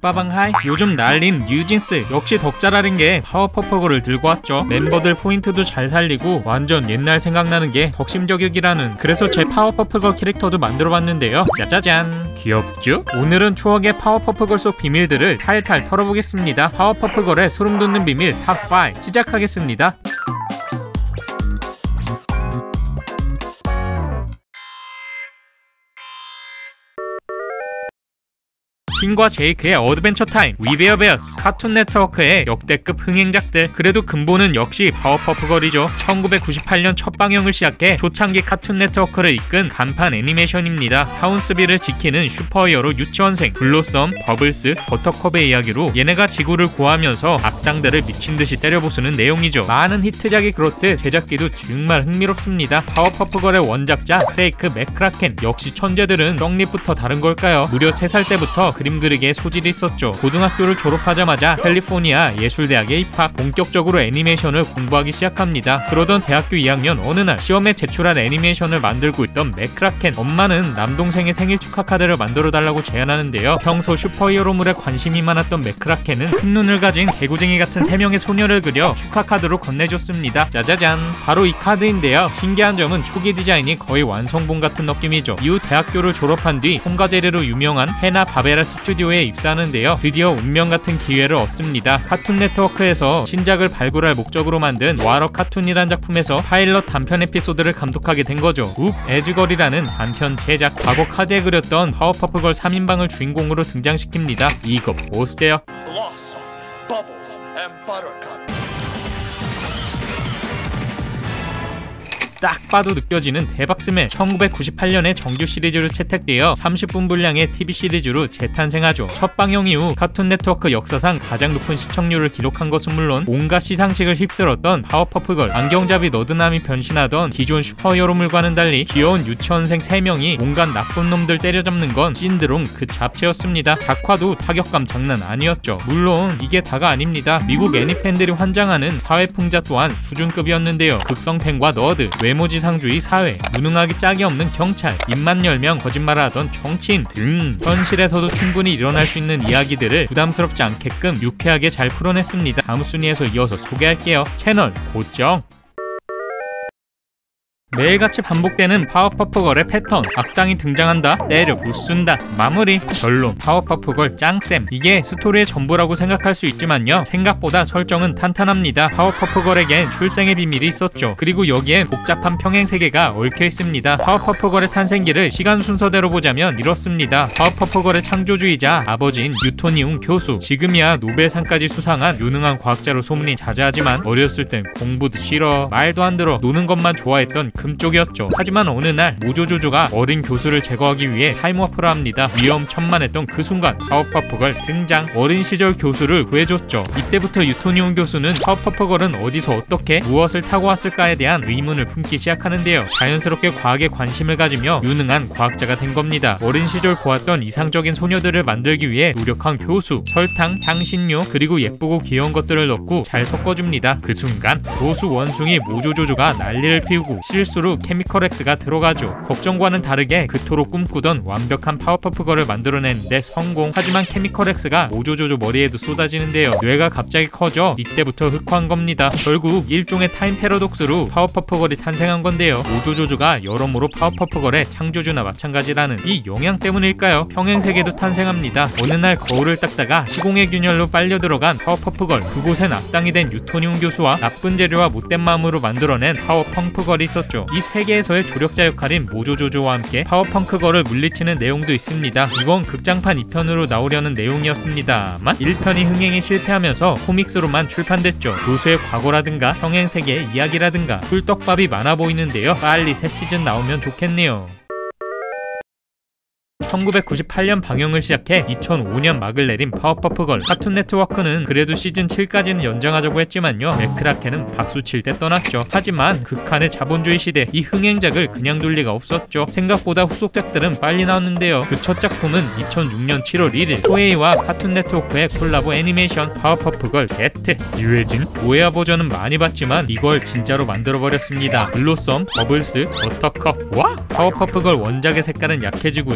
빠방하이. 요즘 난린 뉴진스 역시 덕잘하는 게 파워퍼프걸을 들고 왔죠. 멤버들 포인트도 잘 살리고 완전 옛날 생각나는 게 덕심저격이라는, 그래서 제 파워퍼프걸 캐릭터도 만들어봤는데요. 짜자잔, 귀엽죠? 오늘은 추억의 파워퍼프걸 속 비밀들을 탈탈 털어보겠습니다. 파워퍼프걸의 소름돋는 비밀 탑5 시작하겠습니다. 핀과 제이크의 어드벤처 타임, 위베어 베어스, 카툰 네트워크의 역대급 흥행작들. 그래도 근본은 역시 파워퍼프걸이죠. 1998년 첫 방영을 시작해 초창기 카툰 네트워크를 이끈 간판 애니메이션입니다. 타운스빌을 지키는 슈퍼히어로 유치원생 블로썸, 버블스, 버터컵의 이야기로 얘네가 지구를 구하면서 악당들을 미친듯이 때려부수는 내용이죠. 많은 히트작이 그렇듯 제작기도 정말 흥미롭습니다. 파워퍼프걸의 원작자 크레이크 맥크라켄, 역시 천재들은 떡잎부터 다른 걸까요? 무려 3살 때부터 그림 그리기에 소질이 있었죠. 고등학교를 졸업하자마자 캘리포니아 예술대학에 입학, 본격적으로 애니메이션을 공부하기 시작합니다. 그러던 대학교 2학년 어느 날 시험에 제출한 애니메이션을 만들고 있던 맥크라켄 엄마는 남동생의 생일 축하 카드를 만들어달라고 제안하는데요. 평소 슈퍼히어로물에 관심이 많았던 맥크라켄은 큰 눈을 가진 개구쟁이 같은 3명의 소녀를 그려 축하 카드로 건네줬습니다. 짜자잔, 바로 이 카드인데요. 신기한 점은 초기 디자인이 거의 완성본 같은 느낌이죠. 이후 대학교를 졸업한 뒤 홈가제리로 유명한 해나 바베라 스튜디오에 입사하는데요. 드디어 운명 같은 기회를 얻습니다. 카툰 네트워크에서 신작을 발굴할 목적으로 만든 와러 카툰이란 작품에서 파일럿 단편 에피소드를 감독하게 된 거죠. 욱 에즈걸이라는 단편 제작, 과거 카드에 그렸던 파워퍼프걸 3인방을 주인공으로 등장시킵니다. 이거 보세요. 딱 봐도 느껴지는 대박스맨. 1998년에 정규 시리즈로 채택되어 30분 분량의 TV 시리즈로 재탄생하죠. 첫 방영 이후 카툰 네트워크 역사상 가장 높은 시청률을 기록한 것은 물론 온갖 시상식을 휩쓸었던 파워퍼프걸. 안경잡이 너드남이 변신하던 기존 슈퍼히어로물과는 달리 귀여운 유치원생 3명이 온갖 나쁜 놈들 때려잡는 건 신드롬 그 자체였습니다. 작화도 타격감 장난 아니었죠. 물론 이게 다가 아닙니다. 미국 애니팬들이 환장하는 사회풍자 또한 수준급이었는데요. 극성팬과 너드, 외모지상주의 사회, 무능하기 짝이 없는 경찰, 입만 열면 거짓말을 하던 정치인 등 현실에서도 충분히 일어날 수 있는 이야기들을 부담스럽지 않게끔 유쾌하게 잘 풀어냈습니다. 다음 순위에서 이어서 소개할게요. 채널 고정. 매일같이 반복되는 파워퍼프걸의 패턴. 악당이 등장한다, 때려 부순다, 마무리, 결론. 파워퍼프걸 짱쌤. 이게 스토리의 전부라고 생각할 수 있지만요, 생각보다 설정은 탄탄합니다. 파워퍼프걸에겐 출생의 비밀이 있었죠. 그리고 여기엔 복잡한 평행세계가 얽혀 있습니다. 파워퍼프걸의 탄생기를 시간 순서대로 보자면 이렇습니다. 파워퍼프걸의 창조주이자 아버지인 유토니움 교수, 지금이야 노벨상까지 수상한 유능한 과학자로 소문이 자자하지만 어렸을 땐 공부도 싫어, 말도 안 들어, 노는 것만 좋아했던 금쪽이었죠. 하지만 어느 날 모조조조가 어린 교수를 제거하기 위해 타임워프를 합니다. 위험천만했던 그 순간 파워퍼프걸 등장. 어린 시절 교수를 구해줬죠. 이때부터 유토니움 교수는 파워퍼프걸은 어디서 어떻게 무엇을 타고 왔을까에 대한 의문을 품기 시작하는데요. 자연스럽게 과학에 관심을 가지며 유능한 과학자가 된 겁니다. 어린 시절 보았던 이상적인 소녀들을 만들기 위해 노력한 교수. 설탕, 향신료, 그리고 예쁘고 귀여운 것들을 넣고 잘 섞어줍니다. 그 순간 교수 원숭이 모조조조가 난리를 피우고 실수로 케미컬 X가 들어가죠. 걱정과는 다르게 그토록 꿈꾸던 완벽한 파워퍼프걸을 만들어내는데 성공. 하지만 케미컬 X가 모조조조 머리에도 쏟아지는데요. 뇌가 갑자기 커져 이때부터 흑화한 겁니다. 결국 일종의 타임 패러독스로 파워퍼프걸이 탄생한 건데요. 모조조조가 여러모로 파워퍼프걸의 창조주나 마찬가지라는 이 영향 때문일까요? 평행세계도 탄생합니다. 어느 날 거울을 닦다가 시공의 균열로 빨려 들어간 파워퍼프걸. 그곳엔 악당이 된 유토니움 교수와 나쁜 재료와 못된 마음으로 만들어낸 파워펑크걸이 있었죠. 이 세계에서의 조력자 역할인 모조조조와 함께 파워펑크걸을 물리치는 내용도 있습니다. 이건 극장판 2편으로 나오려는 내용이었습니다만 1편이 흥행에 실패하면서 코믹스로만 출판됐죠. 교수의 과거라든가 평행세계의 이야기라든가 꿀떡밥이 많아 보이는데요. 빨리 새 시즌 나오면 좋겠네요. 1998년 방영을 시작해 2005년 막을 내린 파워퍼프걸. 카툰 네트워크는 그래도 시즌 7까지는 연장하자고 했지만요, 맥크라켄은 박수칠 때 떠났죠. 하지만 극한의 자본주의 시대, 이 흥행작을 그냥 둘 리가 없었죠. 생각보다 후속작들은 빨리 나왔는데요. 그 첫 작품은 2006년 7월 1일 토에이와 카툰 네트워크의 콜라보 애니메이션 파워퍼프걸 Z. 유해진 오해와 버전은 많이 봤지만 이걸 진짜로 만들어버렸습니다. 블로썸, 버블스, 버터컵. 와! 파워퍼프걸 원작의 색깔은 약해지고요, 일본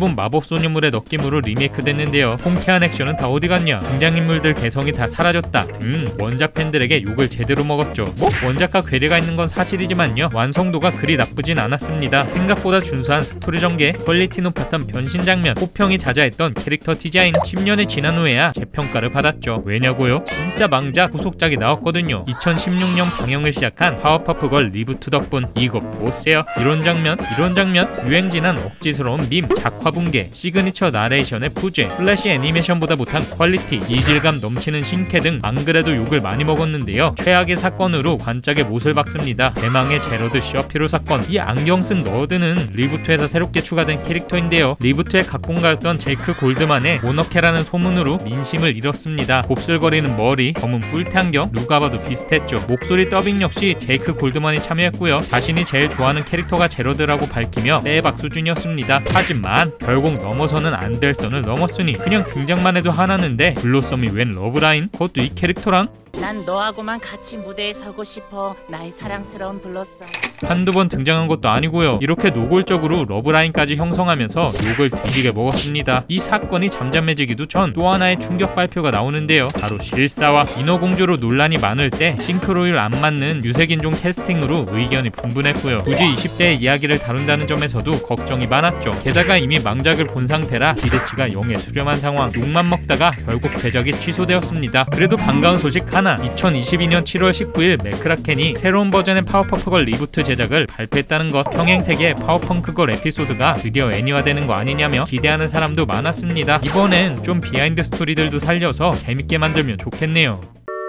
귀여운 마법소녀물의 느낌으로 리메이크 됐는데요. 통쾌한 액션은 다 어디 갔냐, 등장인물들 개성이 다 사라졌다 등 원작 팬들에게 욕을 제대로 먹었죠. 원작과 괴리가 있는 건 사실이지만요, 완성도가 그리 나쁘진 않았습니다. 생각보다 준수한 스토리 전개, 퀄리티 높았던 변신 장면, 호평이 잦아했던 캐릭터 디자인, 10년이 지난 후에야 재평가를 받았죠. 왜냐고요? 진짜 망작 후속작이 나왔거든요. 2016년 방영을 시작한 파워퍼프걸 리부트 덕분 이거 보세요. 이런 장면 유행진한 억지스러운 밈, 작화 붕괴, 시그니처 나레이션의 부재, 플래시 애니메이션보다 못한 퀄리티, 이질감 넘치는 신캐 등 안 그래도 욕을 많이 먹었는데요. 최악의 사건으로 관짝에 못을 박습니다. 대망의 제로드 셔피로 사건. 이 안경 쓴 너드는 리부트에서 새롭게 추가된 캐릭터인데요. 리부트의 각본가였던 제이크 골드만의 모너케라는 소문으로 민심을 잃었습니다. 곱슬거리는 머리, 검은 뿔테 안경, 누가 봐도 비슷했죠. 목소리 더빙 역시 제이크 골드만이 참여했고요. 자신이 제일 좋아하는 캐릭터가 제로드라고 밝히며 떼박 수준이었습니다. 하지만 결국 넘어서는 안 될 선을 넘었으니 그냥 등장만 해도 하나는데 블로썸이 웬 러브라인? 그것도 이 캐릭터랑? 난 너하고만 같이 무대에 서고 싶어. 나의 사랑스러운 블러썸. 한두 번 등장한 것도 아니고요. 이렇게 노골적으로 러브라인까지 형성하면서 욕을 뒤지게 먹었습니다. 이 사건이 잠잠해지기도 전 또 하나의 충격 발표가 나오는데요. 바로 실사와 인어공주로 논란이 많을 때 싱크로율 안 맞는 유색인종 캐스팅으로 의견이 분분했고요. 굳이 20대의 이야기를 다룬다는 점에서도 걱정이 많았죠. 게다가 이미 망작을 본 상태라 기대치가 0에 수렴한 상황. 욕만 먹다가 결국 제작이 취소되었습니다. 그래도 반가운 소식 하나. 2022년 7월 19일 맥크라켄이 새로운 버전의 파워퍼프걸 리부트 제작을 발표했다는 것. 평행세계 파워펑크걸 에피소드가 드디어 애니화되는 거 아니냐며 기대하는 사람도 많았습니다. 이번엔 좀 비하인드 스토리들도 살려서 재밌게 만들면 좋겠네요.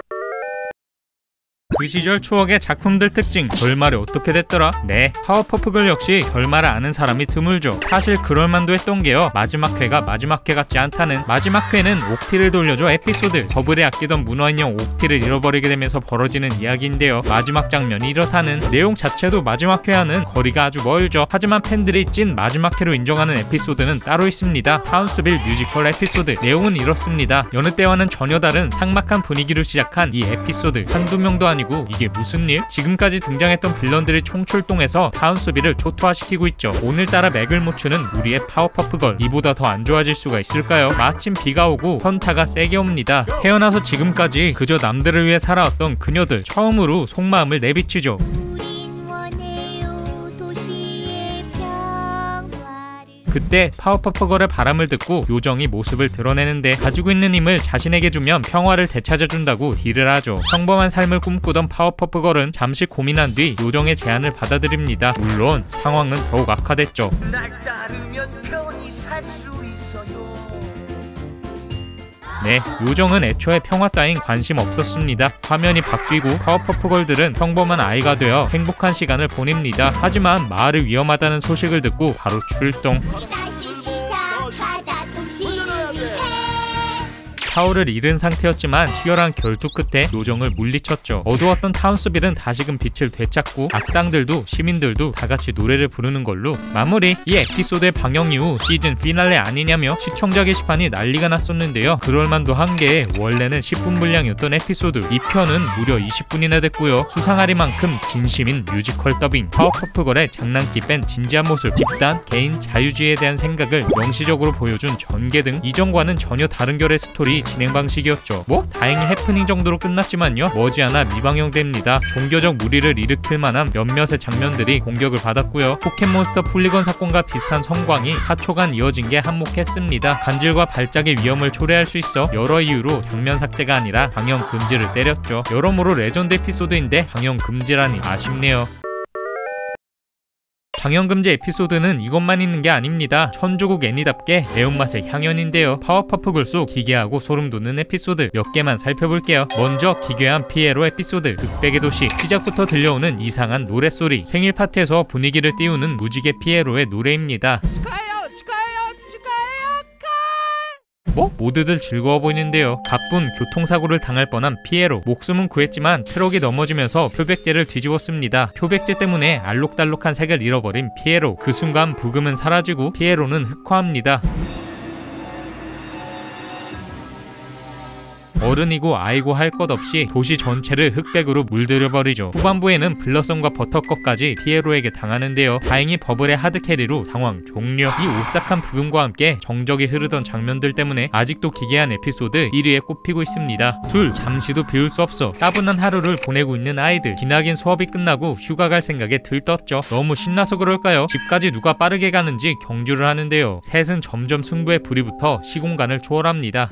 그 시절 추억의 작품들 특징, 결말이 어떻게 됐더라? 네, 파워퍼프걸 역시 결말을 아는 사람이 드물죠. 사실 그럴만도 했던 게요, 마지막 회가 마지막 회 같지 않다는. 마지막 회는 옥티를 돌려줘 에피소드. 더블에 아끼던 문어인형 옥티를 잃어버리게 되면서 벌어지는 이야기인데요. 마지막 장면이 이렇다는. 내용 자체도 마지막 회와는 거리가 아주 멀죠. 하지만 팬들이 찐 마지막 회로 인정하는 에피소드는 따로 있습니다. 타운스빌 뮤지컬 에피소드. 내용은 이렇습니다. 여느 때와는 전혀 다른 삭막한 분위기로 시작한 이 에피소드. 한두 명도 아니고 이게 무슨 일? 지금까지 등장했던 빌런들이 총출동해서 타운스빌을 초토화시키고 있죠. 오늘따라 맥을 못 추는 우리의 파워퍼프걸. 이보다 더 안 좋아질 수가 있을까요? 마침 비가 오고 현타가 세게 옵니다. 태어나서 지금까지 그저 남들을 위해 살아왔던 그녀들, 처음으로 속마음을 내비치죠. 그때 파워퍼프걸의 바람을 듣고 요정이 모습을 드러내는데 가지고 있는 힘을 자신에게 주면 평화를 되찾아준다고 딜을 하죠. 평범한 삶을 꿈꾸던 파워퍼프걸은 잠시 고민한 뒤 요정의 제안을 받아들입니다. 물론 상황은 더욱 악화됐죠. 날 따르면 편히 살 수 있어요. 네, 요정은 애초에 평화 따윈 관심 없었습니다. 화면이 바뀌고 파워퍼프걸들은 평범한 아이가 되어 행복한 시간을 보냅니다. 하지만 마을이 위험하다는 소식을 듣고 바로 출동. 파워를 잃은 상태였지만 치열한 결투 끝에 요정을 물리쳤죠. 어두웠던 타운스빌은 다시금 빛을 되찾고 악당들도 시민들도 다같이 노래를 부르는 걸로 마무리. 이 에피소드의 방영 이후 시즌 피날레 아니냐며 시청자 게시판이 난리가 났었는데요. 그럴만도 한 게 원래는 10분 분량이었던 에피소드, 이 편은 무려 20분이나 됐고요. 수상하리만큼 진심인 뮤지컬 더빙, 파워퍼프걸의 장난기 뺀 진지한 모습, 집단, 개인, 자유주의에 대한 생각을 명시적으로 보여준 전개 등 이전과는 전혀 다른 결의 스토리 진행 방식이었죠. 다행히 해프닝 정도로 끝났지만요, 머지않아 미방영됩니다. 종교적 무리를 일으킬 만한 몇몇의 장면들이 공격을 받았고요. 포켓몬스터 폴리건 사건과 비슷한 성광이 하초간 이어진 게 한몫했습니다. 간질과 발작의 위험을 초래할 수 있어 여러 이유로 장면 삭제가 아니라 방영 금지를 때렸죠. 여러모로 레전드 에피소드인데 방영 금지라니 아쉽네요. 방영금지 에피소드는 이것만 있는 게 아닙니다. 천조국 애니답게 매운맛의 향연인데요. 파워퍼프걸 속 기괴하고 소름 돋는 에피소드 몇 개만 살펴볼게요. 먼저 기괴한 피에로 에피소드. 극백의 도시. 시작부터 들려오는 이상한 노랫소리. 생일 파티에서 분위기를 띄우는 무지개 피에로의 노래입니다. 모두들 즐거워 보이는데요. 가뿐 교통사고를 당할 뻔한 피에로. 목숨은 구했지만 트럭이 넘어지면서 표백제를 뒤집었습니다. 표백제 때문에 알록달록한 색을 잃어버린 피에로. 그 순간 부금은 사라지고 피에로는 흑화합니다. 어른이고 아이고 할 것 없이 도시 전체를 흑백으로 물들여버리죠. 후반부에는 블러썸과 버터컵까지 피에로에게 당하는데요. 다행히 버블의 하드캐리로 상황 종료. 이 오싹한 부금과 함께 정적이 흐르던 장면들 때문에 아직도 기괴한 에피소드 1위에 꼽히고 있습니다. 둘, 잠시도 비울 수 없어. 따분한 하루를 보내고 있는 아이들. 기나긴 수업이 끝나고 휴가 갈 생각에 들떴죠. 너무 신나서 그럴까요? 집까지 누가 빠르게 가는지 경주를 하는데요. 셋은 점점 승부에 불이 붙어 시공간을 초월합니다.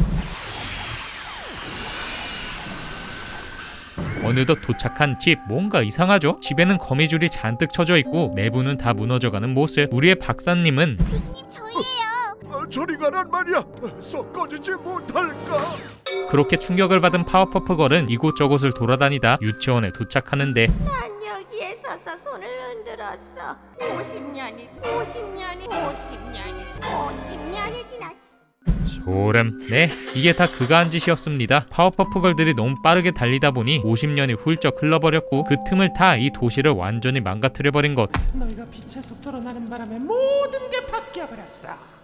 어느덧 도착한 집. 뭔가 이상하죠? 집에는 거미줄이 잔뜩 쳐져 있고 내부는 다 무너져가는 모습. 우리의 박사님은 교수님 저희예요. 저리 가란 말이야. 썩 꺼지지 못할까? 그렇게 충격을 받은 파워퍼프걸은 이곳저곳을 돌아다니다 유치원에 도착하는데 난 여기에 서서 손을 흔들었어. 50년이 지났지. 소름. 네, 이게 다 그가 한 짓이었습니다. 파워퍼프걸들이 너무 빠르게 달리다 보니 50년이 훌쩍 흘러버렸고 그 틈을 타 이 도시를 완전히 망가뜨려버린 것. 너희가 빛의 속도로 나는 바람에 모든 게 바뀌어버렸어.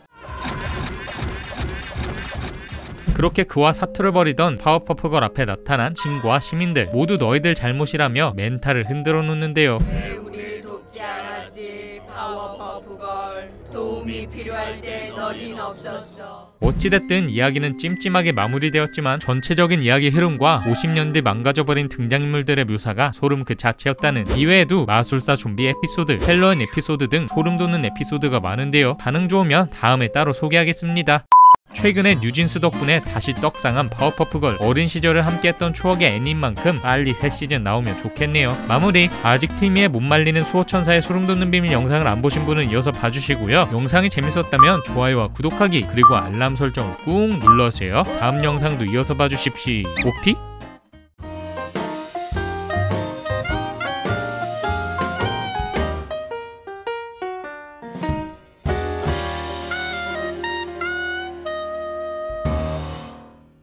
그렇게 그와 사투를 벌이던 파워퍼프걸 앞에 나타난 친구와 시민들. 모두 너희들 잘못이라며 멘탈을 흔들어 놓는데요. 왜 우릴 돕지 않았지? 파워퍼프걸. 도움이 필요할 때 너흰 없었어. 어찌됐든 이야기는 찜찜하게 마무리되었지만 전체적인 이야기 흐름과 50년대 망가져버린 등장인물들의 묘사가 소름 그 자체였다는. 이외에도 마술사 좀비 에피소드, 헬로윈 에피소드 등 소름 돋는 에피소드가 많은데요. 반응 좋으면 다음에 따로 소개하겠습니다. 최근에 뉴진스 덕분에 다시 떡상한 파워퍼프걸. 어린 시절을 함께했던 추억의 애니인 만큼 빨리 새 시즌 나오면 좋겠네요. 마무리. 아직 티미에 못 말리는 수호천사의 소름돋는 비밀 영상을 안 보신 분은 이어서 봐주시고요. 영상이 재밌었다면 좋아요와 구독하기 그리고 알람 설정을 꾹 눌러주세요. 다음 영상도 이어서 봐주십시오. 옥티?